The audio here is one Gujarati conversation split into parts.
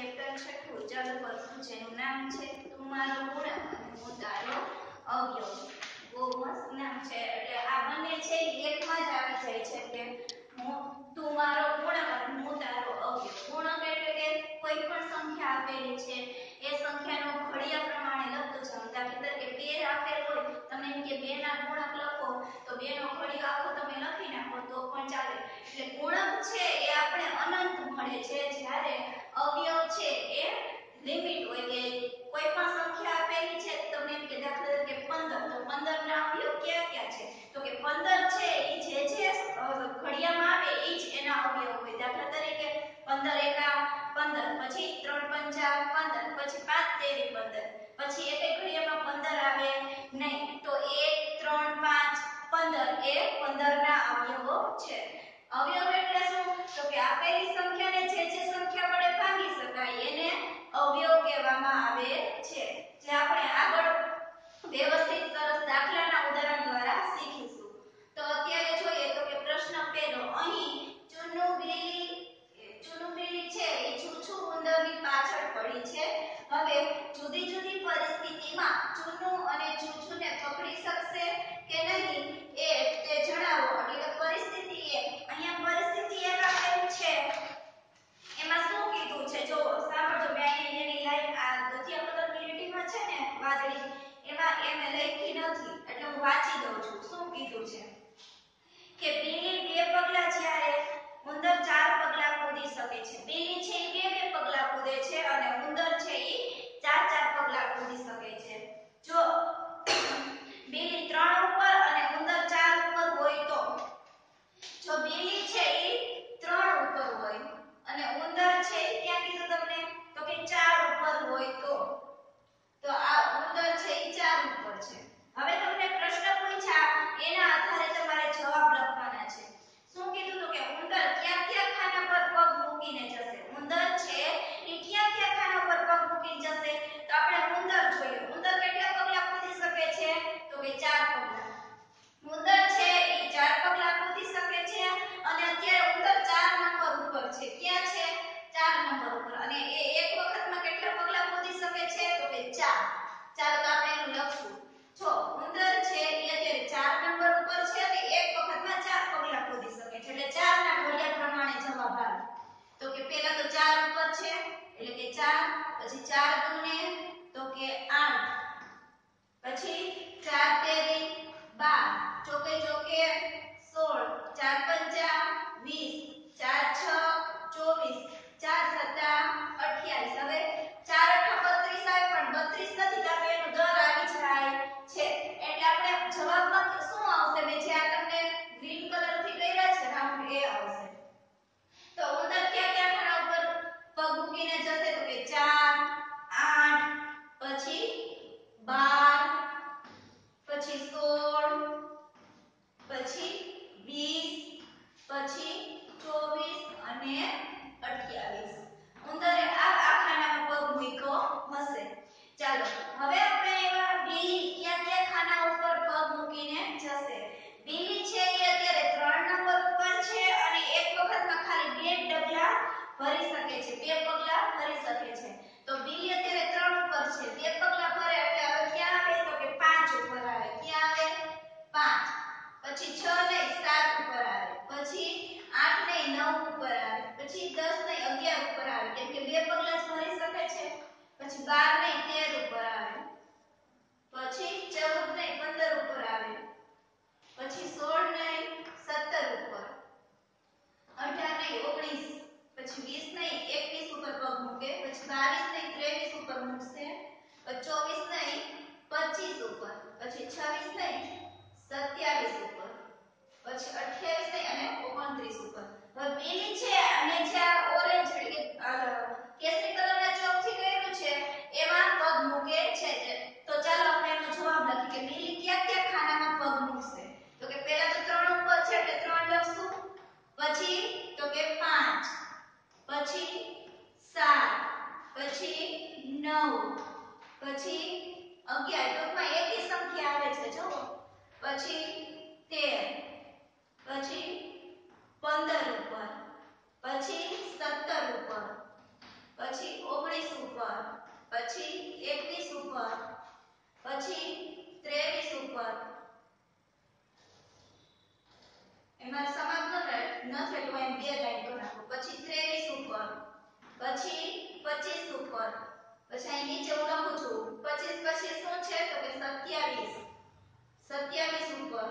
ચેપ્ટર છઠ્ઠું ચાલુ કરશું જેનું નામ છે તમારો ગુણક અને હું તારો અવયવ. બહુ મસ્ત નામ છે. એટલે આ બંને છે એકમાં જ આવી જાય છે કે તું મારો ગુણક અને હું તારો અવયવ. ગુણક એટલે કે કોઈ પણ સંખ્યા આપેલી છે એ સંખ્યાનો ઘડિયા પ્રમાણે લખતો જાવ. દાખલા તરીકે 2 આપેલ હોય, તમને એમ કે 2 ના ગુણક લખો તો 2 નો ઘડિયો આખો તમે લખી નાખો તો પણ ચાલે. એટલે ગુણક છે એ આપણે અનંત મળે છે, જ્યારે અવયવ છે એ લિમિટ હોય કે કોઈ પણ સંખ્યા આપેલી છે તમને એમ કે દાખલા તરીકે 15, તો 15 ના અવયવ કયા કયા છે? તો કે 15 છે એ જે ઘડિયામાં આવે એ જ એના અવયવ હોય. દાખલા તરીકે 15 એકા 15, પછી 3 પંચા 15, પછી 5 તેરી 15, પછી એક ઘડિયામાં 15 આવે નહીં. તો 1 3 5 15 એ 15 ના અવયવો છે. અવયવ એટલે શું? તો કે આપેલી સંખ્યાને જે સંખ્યા વડે ભાગી શકાય એને અવયવ કહેવામાં આવે છે. જે આપણે આગળ વ્યવસ્થિત સરસ દાખલાના ઉદાહરણ દ્વારા શીખીશું. તો અત્યારે જોઈએ તો કે પ્રશ્ન પહેલો. અહીં ચૂનું બિલી છે એ છૂછું ઉંદરની પાછળ પડી છે. હવે જુદી જુદી પરિસ્થિતિમાં ચૂનું અને છૂછુને પકડી શકશે કે નહીં એ તે જણાવો. એટલે પરિસ્થિતિ એક. અહીંયા પરિસ્થિતિ એક આપેલું છે. એમાં શું કીધું છે જો સાંભળજો. મેં અહીં એની લાઈન આ ગઠિયા કલરની લીટીમાં છે ને વાદળી, એમાં મેં લખી નથી એટલે હું વાંચી દઉં છું. શું કીધું છે કે બિલી 2 પગલા જ્યારે ઉંદર 4 પગલા કૂદી શકે છે. બિલી છે એ 2 પગલા કૂદે છે અને ઉંદર છે એ 4 પગલા કૂદી શકે છે. જો બિલી 3 ઉપર અને ઉંદર 4 ઉપર હોય તો, જો બિલી છે એ 3 ઉપર હોય અને ઉંદર છે ક્યાં કીધું તમને? તો કે 4 ઉપર હોય તો આ ઉંદર છે એ 4 ઉપર છે. હવે તમને પ્રશ્ન પૂછ્યા એના આધારે તમારે જવાબ લખવાના છે. શું કીધું? તો કે ઉંદર ક્યાં ક્યાં ખાના પર પગ મૂકીને જશે? ઉંદર છે એ ક્યાં ક્યાં ખાના પર પગ મૂકીને જશે? તો આપણે ઉંદર જોઈએ. ઉંદર કેટલા પગલા કૂદી શકે છે? તો કે 4 પગલા. ઉંદર છે એ 4 પગલા કૂદી શકે છે અને અત્યારે ઉંદર 4 નંબર ઉપર છે. ક્યાં છે? 4 નંબર ઉપર. અને એ એક વખતમાં કેટલા પગલા કૂદી શકે છે? તો કે 4. ચાલો તો આપણે એનું લખશું. જો ઉંદર છે એ અત્યારે 4 નંબર ઉપર છે અને એક વખતમાં 4 પગલા કૂદી શકે છે. એટલે 4 ના ઘડિયા પ્રમાણે જવાબ આવે. તો કે પહેલા તો 4 ઉપર છે એટલે કે 4, પછી 4 દૂને તો કે 8, પછી 4 તેરી 12, ચોકે ચોકે 16, 4 પંચા 20, 4 છ 24, 4 સત્તા 28. હવે 4 અઠા 32 આવે પણ 32 નથી, કારણ કે એનો દર આવી જાય છે. એટલે આપણે જવાબમાં શું આવશે? મેં જે આ તમને ગ્રીન કલરથી કર્યા છે રાઉન્ડ એ આવશે. તો ઉંદર ક્યાં ક્યાં ખાના ઉપર પગ મૂકીને જશે? તો કે 4 8, પછી 12, પછી 16, પછી 20, પછી 24 અને 28. ઉંદરે આ ખાનામાં પગ મૂક્યો હશે. ચાલો હવે આપણે એવા બિલી ક્યાં ક્યાં ખાના ઉપર પગ મૂકીને જશે? બિલી છે એ અત્યારે 3 નંબર ઉપર છે અને એક વખતમાં ખાલી 2 ડગલા ભરી શકે છે, 2 પગલા ભરી શકે છે. તો બિલી અત્યારે 3 ઉપર છે, 2 પગલા ભરે એટલે હવે ક્યાં આવે? તો કે 5 ઉપર આવે. ક્યાં આવે? 5. પછી 6 નહીં 7 ઉપર આવે, પછી 8 નહીં 9 ઉપર આવે, પછી 10 નહીં 11 ઉપર આવે કેમ કે 2 પગલા જ ભરી શકે છે. પછી 12 નહીં 13 ઉપર આવે, પછી 14 નહીં 15 ઉપર આવે, પછી 16 નહીં 17 ઉપર, 18 નહીં 19, પછી 20 નહીં 21 ઉપર પગ મૂકે, પછી 22 નહીં 23 ઉપર મૂકશે, પછી 24 નહીં 25 ઉપર, પછી 26 નહીં 27 ઉપર, પછી 28 નહીં અને 29 ઉપર. હવે બિલી છે અને જે આ ઓરેન્જ એટલે કેસરી કલરના ચોકથી કર્યું છે એમાં પગ મૂકે છે. તો ચાલો આપણે એનો જવાબ લખીએ કે બિલી ક્યાં ક્યાં ખાનામાં પગ મૂકશે? તો કે પહેલા તો 3 ઉપર છે એટલે 3 લખશું, પછી તો કે 5, પછી 7, પછી 9, પછી 11, ટૂંકમાં એકી સંખ્યા આવે છે જો, પછી 13, પછી 15 ઉપર, પછી 17 ઉપર, પછી પછી 23 ઉપર એમાં સમાપ્ત ન થયું એમ બે લાઈન કરી નાખો પછી 23 ઉપર પછી 25 ઉપર પછી અહીં નીચે હું લખું છું 25 પછી શું છે તો કે 27 ઉપર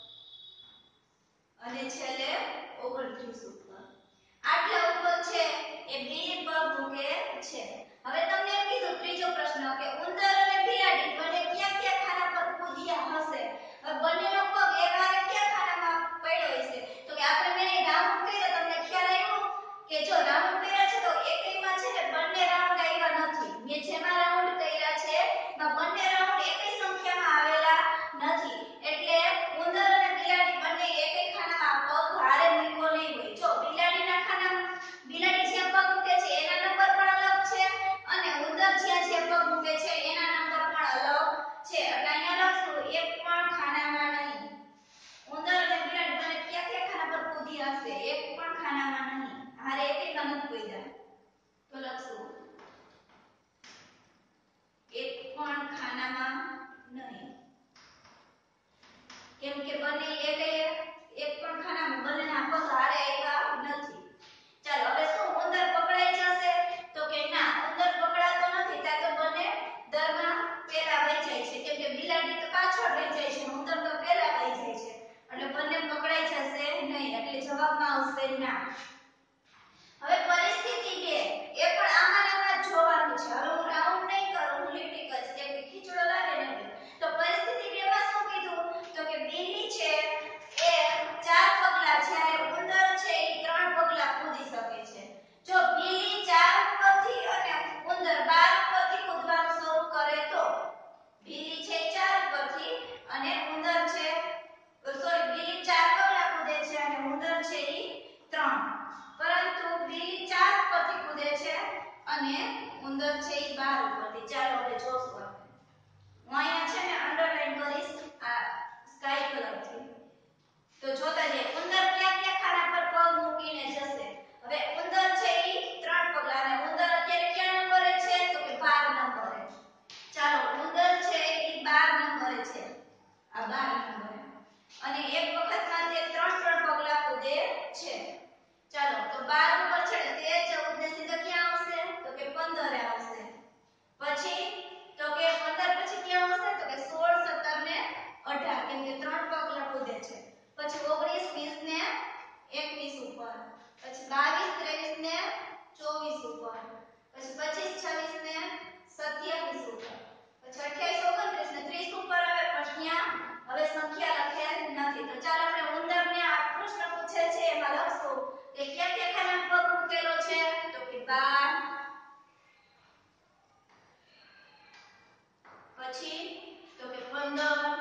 અને છેલ્લે 29 ઉપર આટલા ઉપર છે એ બિલી પગ મૂકે છે હવે તમને એમ કીધું ત્રીજો પ્રશ્ન કે ઉંદર અને બિલાડી બંને કયા કયા ખાના પર કૂદ્યા હશે હવે બંનેનો પગ એકહારે કયા ખાનામાં પડ્યો હશે તો કે આપણે મેં રાઉન્ડ કર્યા તમને ખ્યાલ આવ્યો કે જો રાઉન્ડ કર્યા છે તો એકમાં છે ને બંને રાઉન્ડ આવ્યા નથી મેં જેમાં રાઉન્ડ કર્યા છે એમાં બંને રાઉન્ડ એકઈ સંખ્યામાં આવેલા નથી એટલે ઉંદર અને બિલાડી બંને એકઈ ખાનામાં પગ હારે મૂકો નહીં હોય જો બિલાડીના ખાનામાં બિલાડી જ્યાં પગ મૂકે છે એના નંબર પણ અલગ છે અને ઉંદર જ્યાં પગ મૂકે છે એના નંબર પણ અલગ છે એટલે અહીંયા લખશું એક પણ ખાનામાં નહીં ઉંદર અને બિલાડી બંને કયા કયા ખાના પર કૂદી હશે એક પણ ખાનામાં નહીં હારે એકઈમાં નથી કૂદ્યા તો લખશું એક પણ ખાનામાં નહીં કેમ કે બંને એક પણ ખાનામાં બંનેના પગ હારે આવ્યા નથી ચાલો હવે શું ઉંદર પકડાઈ જશે તો કે ના ઉંદર પકડાતો નથી ત્યાં તો બંને દરમાં પહેલા વહી જાય છે કેમ કે બિલાડી તો પાછળ રહી જાય છે ઉંદર તો પહેલા વહી જાય છે એટલે બંને પકડાઈ જશે નહીં એટલે જવાબમાં આવશે ના હવે પરિસ્થિતિ 2 એ પણ આમાં જોવાનું છે હવે હું રાઉન્ડ નહીં કરું હું લીટી કરીશ કેમ કે ખીચડો લાગે ને તો પરિસ્થિતિ 2 માં શું કીધું તો કે બિલી છે એ 4 પગલા જ્યારે ઉંદર છે એ 3 પગલા કૂદી શકે છે જો બિલી 4 પરથી અને ઉંદર 12 પરથી કૂદવાનું શરૂ કરે તો બિલી છે 4 પરથી અને ઉંદર છે સોરી બિલી 4 પગલા કૂદે છે અને ઉંદર છે એ 3 પરંતુ બિલી 4 પરથી કૂદે છે અને ઉંદર છે એ 12 પરથી ચાલો આપણે જોશું હું અહીંયા છે ને અંડરલાઈન કરીશ આ સ્કાય કલરથી તો જોતા જઈએ ઉંદર કયા કયા ખાના પર પગ મૂકીને જશે હવે ઉંદર છે એ 3 પગલા અને ઉંદર અત્યારે કયા નંબરે છે તો કે 12 નંબરે ચાલો ઉંદર છે એ 12 નંબરે છે આ 12 નંબરે અને એક વખતમાં તે 3 પગલા કૂદે છે ચાલો તો 12 ઉપર છે ને 13 14 ને સીધા ક્યાં આવશે તો કે 15 આવશે પછી તો કે 15 પછી ક્યાં આવશે તો કે 16 17 ને 18 કેમ કે 3 પગલા કૂદે છે પછી 19 20 ને 21 ઉપર પછી 22 23 ને 24 ઉપર પછી 25 26 ને 27 ઉપર પછી 28 29 ને 30 ઉપર આવે પણ ત્યાં હવે સંખ્યા લખેલ નથી તો ચાલો આપણે ઉંદરને આ પ્રશ્ન પૂછે છે એમાં લખશું કે ક્યાં ક્યાં ખાના પગ મૂકેલો છે તો કે 12 પછી તો કે 15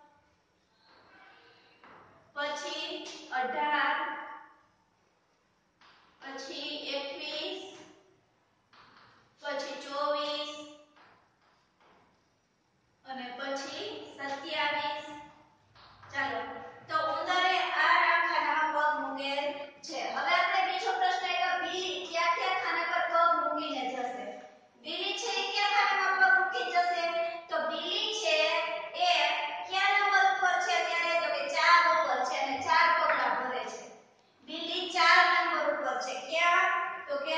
પછી 18 પછી 21 પછી 24 અને પછી 27 ચાલો તો ઉંદરે આ ખાનામાં પગ મૂકેલ છે હવે આપણે બીજો પ્રશ્ન આવ્યો બિલી કયા કયા ખાના પર પગ મૂકીને જશે બિલી છે એ કયા ખાનામાં પગ મૂકી જશે તો બિલી છે એ કયા નંબર ઉપર છે ત્યારે તો કે 4 ઉપર છે અને 4 પગલા ભરે છે બિલી 4 નંબર ઉપર છે ક્યાં તો કે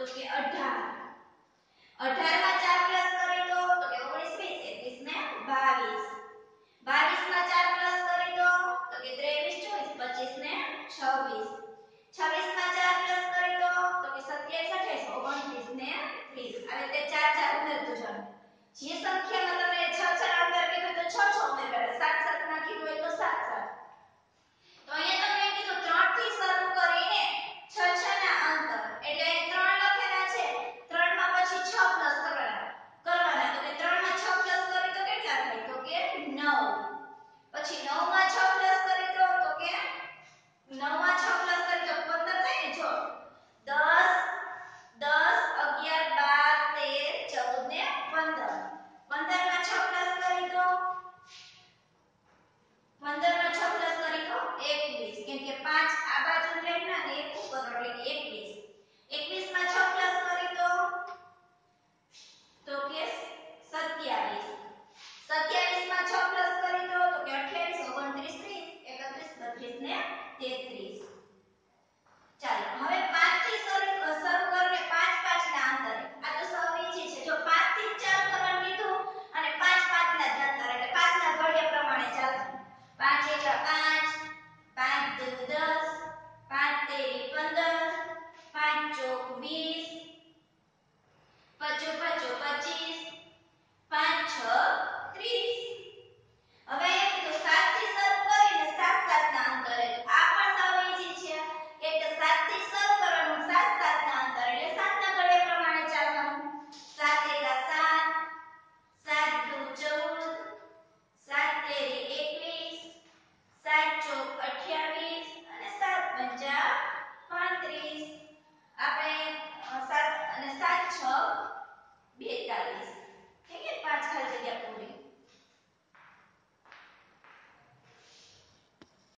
કે 18 18 માં 4 પ્લસ કરી દો તો કે 19 20 21 ને 22 22 માં 4 પ્લસ કરી દો તો કે 23 24 25 ને 26 26 માં 4 પ્લસ કરી દો તો કે 27 28 29 ને 30 હવે તે 4 4 ઉમેરતું જવાનું જે સંખ્યામાં તમે 6 6 અંદર કીધું તો 6 6 ઉમેરવાના 7 7 ના કીધું હોય તો 7 7 તો અહીંયા તમને કીધું 3 થી શરૂ કરીને 6 6 ના અંતર એટલે અહીં 3 લખેલા છે 3 માં પછી 6 પ્લસ કરવાના તો કે 3 માં 6 પ્લસ કરી તો કેટલા થાય તો કે 9 પછી 9 માં 6 પ્લસ કરી દો તો કે 9 માં 6 પ્લસ કરી તો 15 થાય ને જો 10 10 11 12 13 14 ને 15 15 માં 6 પ્લસ કરી દો 15 માં 6 પ્લસ કરી દો 21 કેમ કે 5 આ બાજુ રહેના ને 1 ઉપર એટલે કે 21 21 માં 6 પ્લસ કરી દો તો કે 27 27 માં 6 પ્લસ કરી દો તો કે 28 29 30 31 32 ને 33 ચાલો હવે 5 થી શરૂ કરીને 5 5 ના અંતરે આ તો સૌથી છે જો 5 થી ચાલુ કરવાનું કીધું અને 5 5 ના જ અંતર એટલે 5 ના ઘડિયા પ્રમાણે ચાલતું 5 એકલા 5 5 દુ 10 5 તેરી 15 5 ચોક 20 5 5 25 5 6